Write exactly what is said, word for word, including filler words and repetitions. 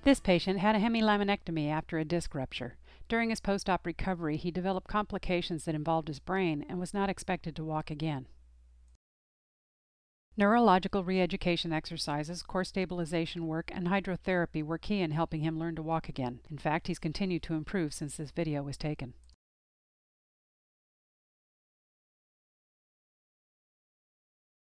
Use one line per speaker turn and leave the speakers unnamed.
This patient had a hemilaminectomy after a disc rupture. During his post-op recovery, he developed complications that involved his brain and was not expected to walk again. Neurological re-education exercises, core stabilization work, and hydrotherapy were key in helping him learn to walk again. In fact, he's continued to improve since this video was taken.